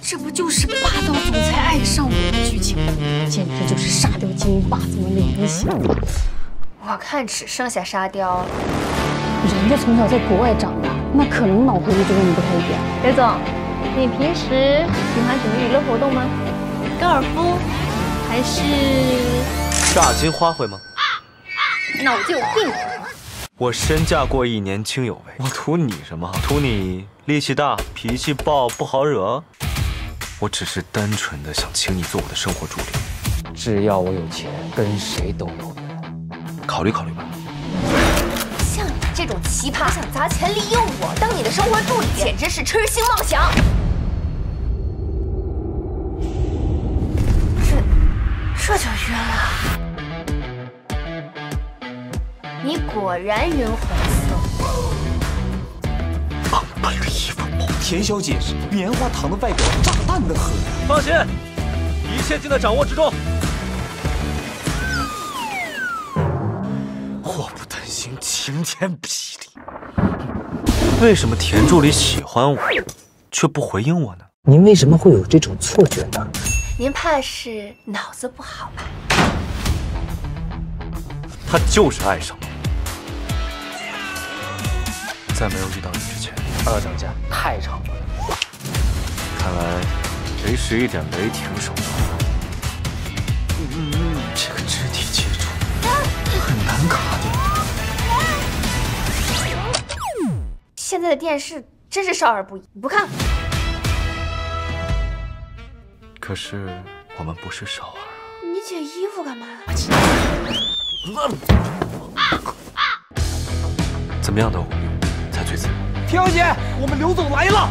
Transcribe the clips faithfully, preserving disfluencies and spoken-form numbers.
这不就是霸道总裁爱上我的剧情吗？简直就是沙雕精英霸总的原型。 我看只剩下沙雕了。 人家从小在国外长大，那可能脑回路就跟你不太一样。 刘总，你平时喜欢什么娱乐活动吗？高尔夫，还是炸金花卉吗？ 脑子有病！ 我身价过亿，年轻有为。我图你什么？图你力气大、脾气暴、不好惹？我只是单纯的想请你做我的生活助理。 只要我有钱，跟谁都有缘。 考虑考虑吧。 像你这种奇葩，想砸钱利用我当你的生活助理，简直是痴心妄想。这这就晕了。你果然晕红色。 昂贵的衣服，田小姐是棉花糖的外表，炸弹的核。 放心，一切尽在掌握之中。 祸不单行，晴天霹雳。 为什么田助理喜欢我，却不回应我呢？ 您为什么会有这种错觉呢？ 您怕是脑子不好吧？ 他就是爱上我。在没有遇到你之前， 二等价太长了。 看来得使一点雷霆手段。 嗯嗯嗯，这个肢体接触很难卡掉。 现在的电视真是少儿不宜，你不看。 可是我们不是少儿。 你解衣服干嘛？ 怎么样的偶遇才最自然？ 田小姐，我们刘总来了。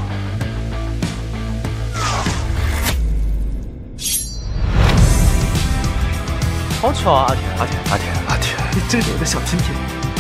好巧啊，阿田，阿田，阿田，阿田， 你真是我的小甜甜。